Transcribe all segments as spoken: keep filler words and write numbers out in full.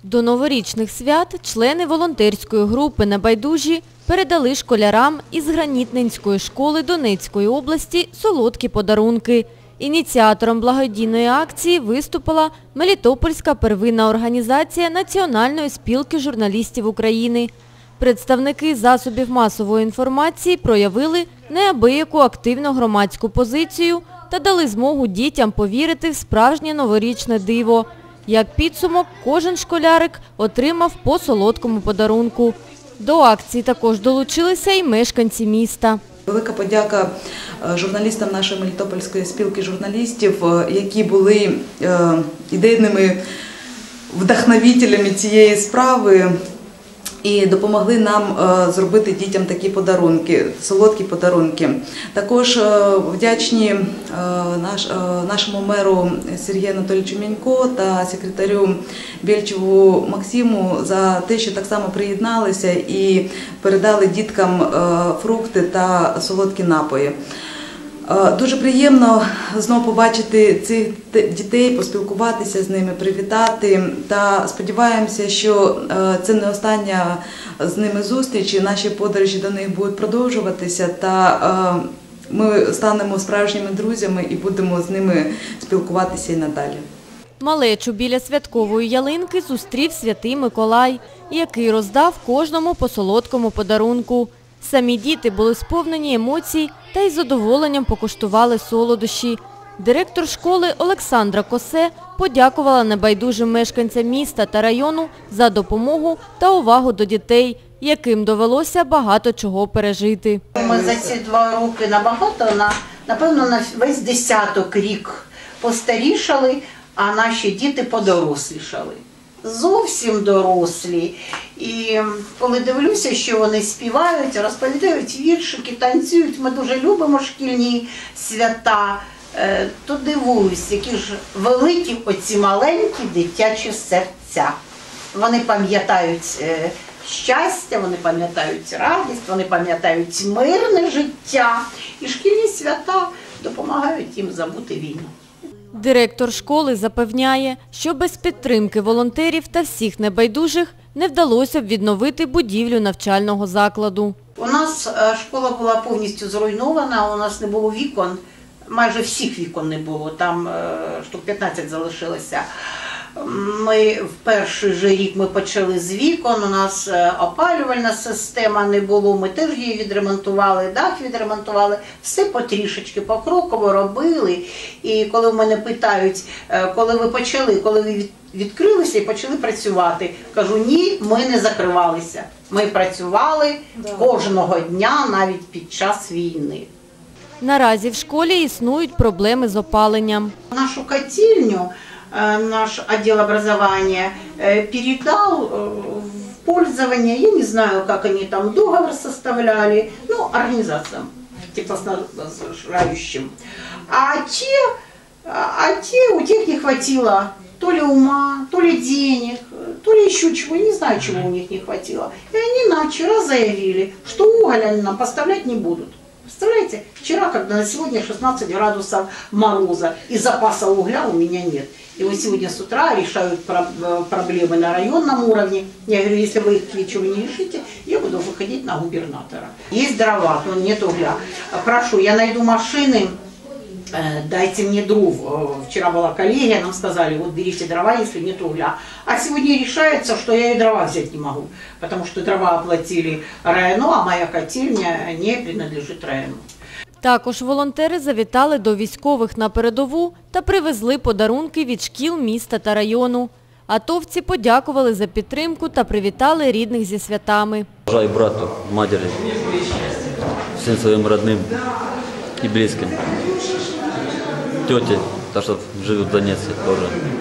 До новорічних свят члени волонтерської групи «Небайдужі» передали школярам із Гранітненської школи Донецької області солодкі подарунки. Ініціатором благодійної акції виступила Мелітопольська первинна організація Національної спілки журналістів України. Представники засобів масової інформації проявили неабияку активну громадську позицію та дали змогу дітям повірити в справжнє новорічне диво. Як підсумок, кожен школярик отримав по солодкому подарунку. До акції також долучилися і мешканці міста. Велика подяка журналістам нашої Мелітопольської спілки журналістів, які були ідейними вдохновителями цієї справи і допомогли нам зробити дітям такі подарунки, солодкі подарунки. Також вдячні наш, нашому меру Сергію Анатолійовичу Мінько та секретарю Бєльчеву Максиму за те, що так само приєдналися і передали діткам фрукти та солодкі напої. Дуже приємно знову побачити цих дітей, поспілкуватися з ними, привітати. Та сподіваємося, що це не остання з ними зустріч, і наші подорожі до них будуть продовжуватися. Та ми станемо справжніми друзями і будемо з ними спілкуватися і надалі. Малечу біля святкової ялинки зустрів святий Миколай, який роздав кожному по солодкому подарунку. Самі діти були сповнені емоцій та із задоволенням покуштували солодощі. Директор школи Олександра Косе подякувала небайдужим мешканцям міста та району за допомогу та увагу до дітей, яким довелося багато чого пережити. Ми за ці два роки набагато, напевно, на весь десяток рік постарішали, а наші діти подорослішали. Зовсім дорослі. І коли дивлюся, що вони співають, розповідають віршики, танцюють, ми дуже любимо шкільні свята, то дивуюсь, які ж великі оці маленькі дитячі серця. Вони пам'ятають щастя, вони пам'ятають радість, вони пам'ятають мирне життя. І шкільні свята допомагають їм забути війну. Директор школи запевняє, що без підтримки волонтерів та всіх небайдужих не вдалося б відновити будівлю навчального закладу. У нас школа була повністю зруйнована, у нас не було вікон, майже всіх вікон не було, там штук п'ятнадцять залишилося. Ми в перший же рік ми почали з вікон, у нас опалювальна система не було, ми теж її відремонтували, дах відремонтували, все потрішечки, покроково робили. І коли в мене питають, коли ви почали, коли ви відкрилися і почали працювати, кажу, ні, ми не закривалися. Ми працювали кожного дня, навіть під час війни. Наразі в школі існують проблеми з опаленням. Нашу котельню наш отдел образования передал в пользование, я не знаю, как они там договор составляли, ну, организациям, типа снабжающим. А те, а те, у тех не хватило то ли ума, то ли денег, то ли еще чего, не знаю, чего у них не хватило. И они нам вчера заявили, что уголь они нам поставлять не будут. Представляете, вчера, когда на сегодня шестнадцать градусов мороза, и запаса угля у меня нет. И вот сегодня с утра решают проблемы на районном уровне. Я говорю, если вы их к вечеру не решите, я буду выходить на губернатора. Есть дрова, но нет угля. Прошу, я найду машины, дайте мне дров. Вчера была коллегия, нам сказали, вот берите дрова, если нет угля. А сегодня решается, что я и дрова взять не могу, потому что дрова оплатили району, а моя котельня не принадлежит району. Також волонтери завітали до військових на передову та привезли подарунки від шкіл міста та району. Атовці подякували за підтримку та привітали рідних зі святами. Бажаю брату, матері, всім своїм родним і близьким, тьоті, та, що живуть в Донецьку теж.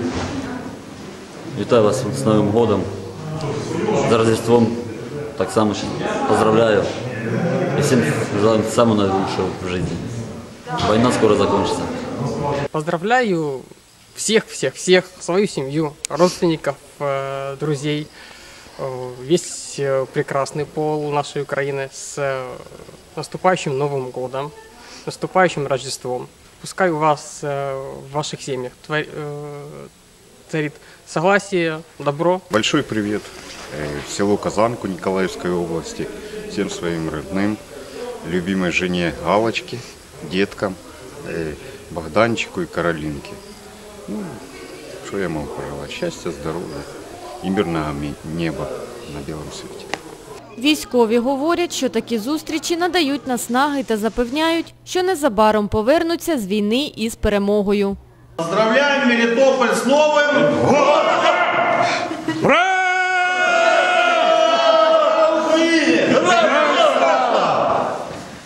Вітаю вас з Новим годом, з Рождеством, так само поздравляю. И всем желаю самого наилучшего в жизни. Война скоро закончится. Поздравляю всех-всех-всех, свою семью, родственников, друзей, весь прекрасный пол нашей Украины с наступающим Новым годом, наступающим Рождеством. Пускай у вас в ваших семьях царит согласие, добро. Большой привет э, селу Казанку Николаевской области, всем своим родным, любимой жене Галочке, деткам, э, Богданчику и Каролинке. Ну, что я могу пожелать? Счастья, здоровья и мирного неба на белом свете. Військові говорять, що такі зустрічі надають наснаги та запевняють, що незабаром повернуться з війни із перемогою. Поздравляем Мелитополь с новым годом!